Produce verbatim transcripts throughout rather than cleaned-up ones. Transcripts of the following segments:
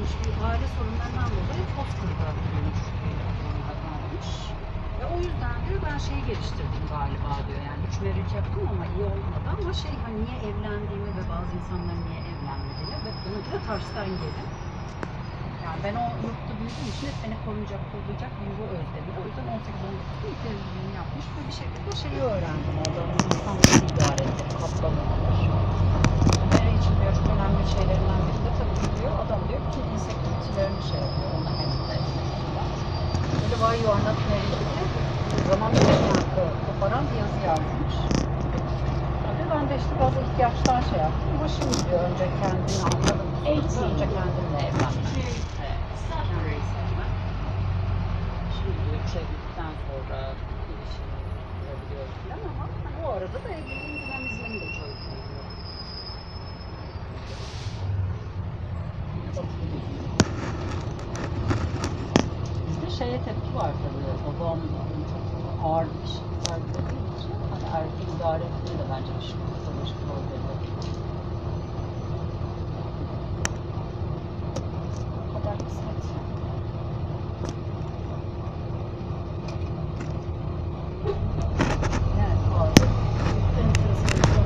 varmış. Bir aile sorunlarından dolayı Foster'da büyümüş bir durumda kalmış. Ve o yüzden diyor ben şeyi geliştirdim galiba diyor. Yani üç marriage yaptım ama iyi olmadı ama şey hani niye evlendiğimi ve bazı insanların niye evlenmediğini ve bunu da tersten gelin. Yani ben o yurtta büyüdüğüm için hep beni koruyacak, kollayacak bir yuva özlemi. O yüzden on sekiz on dokuzda ilk evliliğini yapmış ve bir şekilde şeyi öğrendim orada. İnsanları idare edip katlanıyorlar. Nereye için diyor çok önemli şeylerinden biri de tabii diyor adam diyor bütün insecurity'lerini şey yapıyor ona hem de etmekten. Böyle why you are not married diye zaman yankı koparan bir yazı yazmış. Tabii ben de işte bazı ihtiyaçtan şey yaptım ama şimdi diyor önce kendini anladım. Önce kendimle evlenmek. Şimdi diyor şey bittikten sonra ilişkini kurabiliyoruz falan ama hani o arada da evliliğin dinamizmini de çözüyor. Bizde şeye tepki var tabii. Babam çok ağır bir şey sergilediği için hani erkek idare etmeyi de bence bir şey psikolojik problemi. O kadar kısmet. Evet, var. En enteresan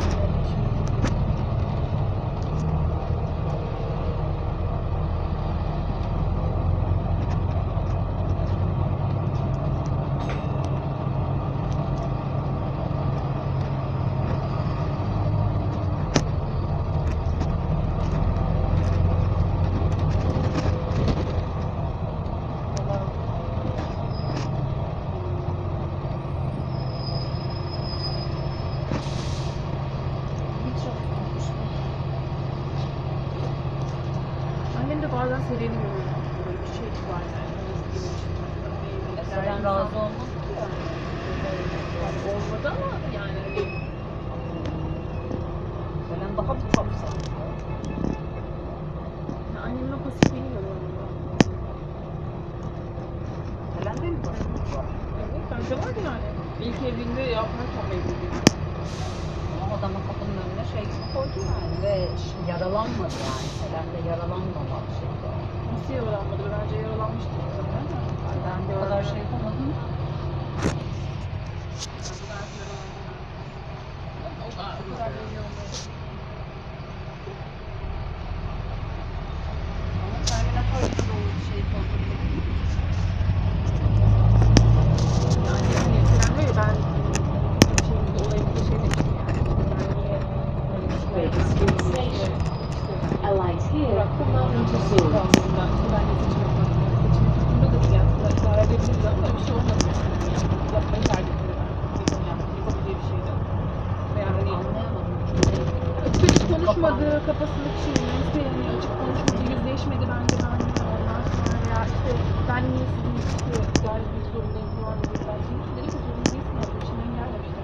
Annem de bazen Selen'i görüyor. Böyle bir şey var yani. Selen razı olmaz ki yani. Yani olmadı ama yani Selen daha bir tapsa. yani annemin o pasifliğini görüyorum. Selen de mi pasiflik var? Evet, bence var yani. İlk evliliğinde yaparken evliliği. Ama adamın kapının önüne şey gibi koydu yani ve yaralanmadı yani. Selen de yaralanmama şeydi. Nasıl yaralanmadı? Bence yaralanmıştır o zaman ama. Ben de o kadar şey yapamadım. O kadar, o kadar belli olmadı. Ama Terminator gibi o şey kontrol edildi. Yani hani Selen diyor ya ben şeyimizde olayımızda şey demiştim yani. Ben niye böyle bir şey yapmıyorum? Bıraktım ben bunu seçtim. Ben de seçmek zorundayım. Seçmek zorunda da değil aslında. İdare edebiliriz ama öyle bir şey olmadı yani. Yapmayı tercih ettim ben. Benim yaptığım yapabileceği bir şeydi. Veya hani açık açık konuşmadı, kafasındaki şeyi neyse yani açık konuşmadı, yüzleşmedi bence benimle. Ondan sonra veya işte ben niye sizin işte idare etmek zorundayım falan dedi. Ben senin için dedim ki zorunda değilsin ya. İçinden gelmemişler.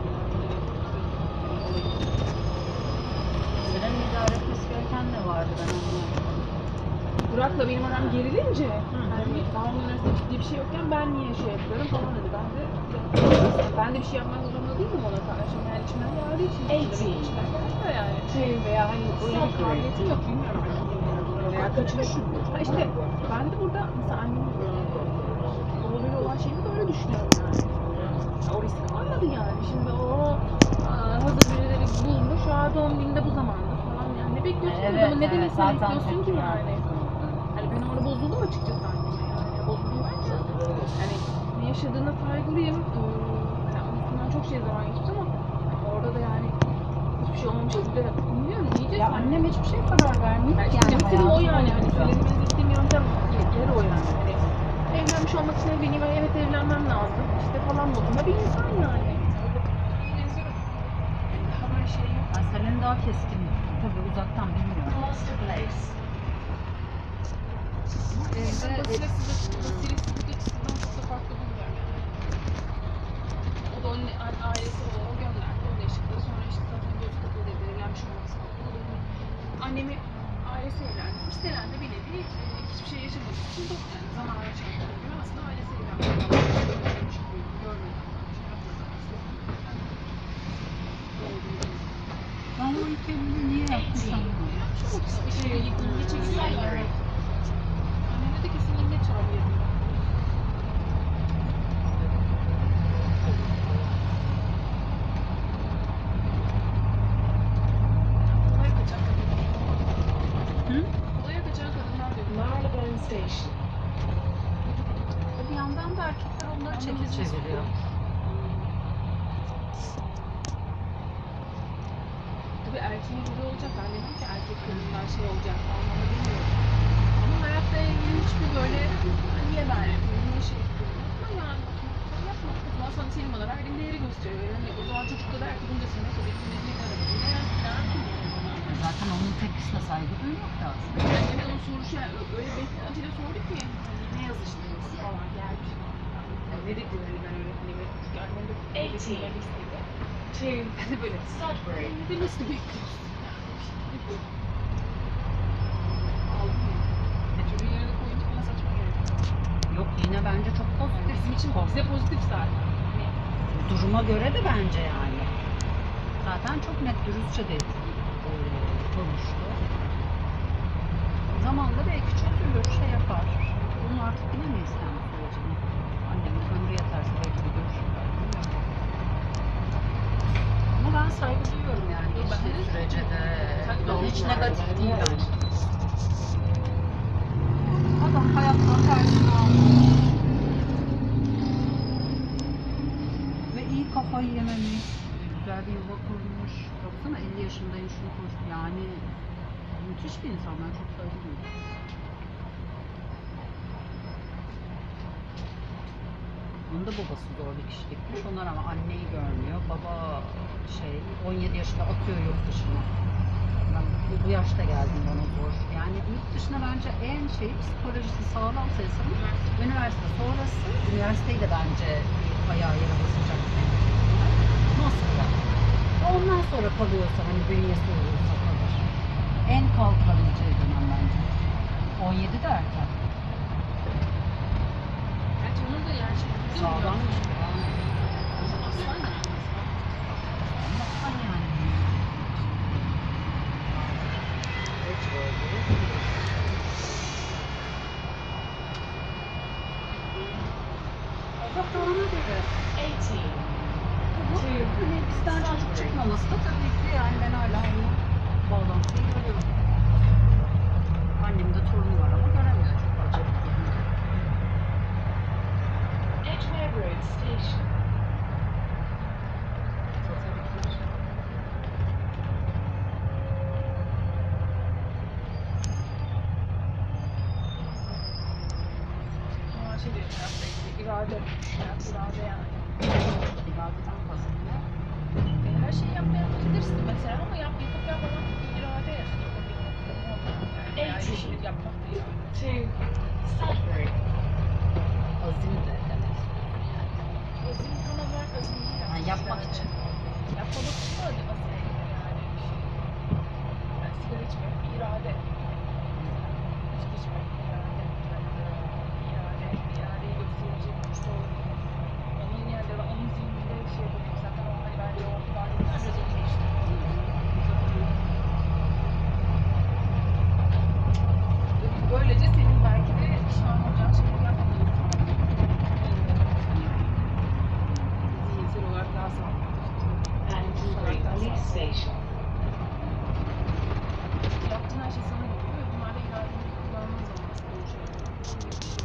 Selen'in idare etmesi gereken ne vardı ben anlamadım. Burak'la benim aram gerilince, hani daha onun arasında ciddi bir şey yokken ben niye şey yapıyorum falan dedi. Ben de ben de bir şey yapmak zorunda değilim ona karşı. Yani içimden geldiği için benim içimden geldi yani. Şey veya hani böyle bir kabiliyetim yok bilmiyorum artık bilmiyorum. Veya kaçırışım. Ha işte ben de burada mesela annemin oğluyla olan şeyimi de öyle düşünüyorum yani. O riski almadı yani. Şimdi o aa, hazır birileri bulmuş. Aa doğum gününde bu zamanda falan yani. Ne bekliyorsun? Evet, Adamın ne evet, demesini zaten bekliyorsun ki tepki yani. Hani ben orada bozuldum açıkçası anneme yani. Bozuldum derken hani ne yaşadığına saygılıyım. Ee, hani üstünden çok şey zaman geçti ama hani orada da yani hiçbir şey olmamış gibi de bilmiyorum diyeceğiz. Ya annem hiçbir şey karar vermiyor yani. Yani, Yani işte o yani hani boyunca. söylemeniz istediğim yöntem yeri o yani. Hani evlenmiş olmak için evleneyim, hani evet evlenmem lazım. İşte falan modunda bir insan yani. Daha böyle şey yok. Ben Selen'i daha keskin tabii uzaktan bilmiyorum. Evde basilesiz açısından çok da farklı bulmuyorum yani. O da onun ailesi o, o gönderdi, o da eşitti. Sonra işte zaten göz kapalı dedi, evlenmiş olmak sağlıklı. O da hani annemi ailesi evlendirmiş. Selen de bir nevi e, hiçbir şey yaşamadığı için de yani zamanla çarptığı gibi aslında ailesi evlenmiş. Görmemiş gibi, görmeden, şey yapmadan, istemeden. Ben o ilk evliliği niye yapmış anlamadım. Evlenmiş olmak istemiş. Geçe gidiyorlar. station. Bir yandan da erkekler onları çekil çeviriyor. Tabii erkeğin gibi olacak. Ben dedim ki erkek kadınlar şey olacak falan ama bilmiyorum. Ama hayatla ilgili hiçbir böyle niye ben yapıyorum, niye şey yapıyorum. Ama yani sen yapma. O zaman sana senin bana verdiğin değeri gösteriyor. Yani o zaman çocuk da der ki bunu da sana tabii ki ne ne kadar ne yani ne yapayım yani. Zaten onun tepkisine saygı duymak lazım. Evet, evet onun sorusu yani öyle beklentiyle sorduk ki hani ne yazıştınız falan gelmiş. Yani ne dedi hani ben öyle hani böyle çünkü annem de öyle dinlemek istedi. To Hani böyle Sudbury. ne de nasıl bekliyorsun? Yani aldım ya. E çocuğun yerine koyunca bana saçma geldi. Yok yine bence çok pozitif. Bizim için Konu. bize pozitif zaten. Hani Duruma göre de bence yani. Zaten çok net dürüstçe de e, konuştu. Zamanla belki çözülür, şey yapar. Bunu artık bilemeyiz kendi sürecini. Annemin ömrü yeterse belki bir görüşür. Ama ben saygı duyuyorum yani geçtiği sürece de. Yani hiç negatif değil bence. Adam hayattan tersini almış. Ve iyi kafayı yememiş. Güzel bir yuva kurmuş. Baksana elli yaşındayım şunu koş. Yani müthiş bir insan. Ben çok saygı duyuyorum. Onun da babası zor bir kişilikmiş. Onlar ama anneyi görmüyor. Baba şey on yedi yaşında atıyor yurt dışına. Ben bu, bu yaşta geldim bana zor. Yani yurt dışına bence en şey psikolojisi sağlamsa insanın üniversite sonrası, üniversiteyi de bence ayağı yere basacak. Master. Ondan sonra kalıyorsa hani bünyesi uygunsa kalır. En kalkabileceği dönem bence. on yedi de erken. bence onun da yani şey Sağlammış. Aslan yani. Aslan yani. Allah da ona göre. eighteen. Bu hani bizden çocuk çıkmaması da tabii ki yani ben hala onu bağlantıyı görüyorum. Annemin de torunu var ama göremiyor çok acayip. Edgware Road Station. Fotoğraflar. Ama şey diyor hayatla ilgili irade. Hayat irade yani. İradeden bahsediyor. Yani her şeyi yapmayabilirsin mesela ama yap yapıp yapmamak irade yani. Yani bir şeyleri yapmak da irade. To Sudbury. Azim de demek. Azim tam olarak azim değil. Yani yapmak için. Yapmamak için de azim yani. Yani sigara içmek bir irade. İçki içmek bir irade. İrade, iradeyi gösterecek güçlü olduğunu. Onun yerinde ve onun zihninde şey yapabilir. Zaten o hani bence o ibadeler biraz onu değiştiriyor. Böylece senin belki de pişman olacağın şeyleri yapmamalısın. Zihinsel olarak daha sağlıklı. Paddington Police Station. Yaptığın her şey sana geliyor ve bunlar da iradeni kullandığın zaman aslında oluşuyor. Gibi bir şey.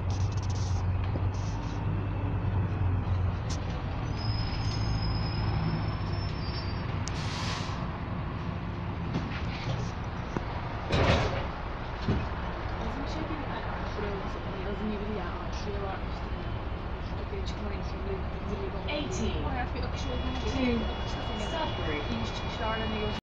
Azim şey değil yani. Şuraya olsa hani azim gibi değil yani. Şuraya var işte. Şu tepeye çıkmayı, şuraya zirvede olmayı. eighteen. Bu hayat bir akış olduğunu To gösteriyor. Bu akışta senin Sudbury. iniş çıkışlarla ne gösteriyor?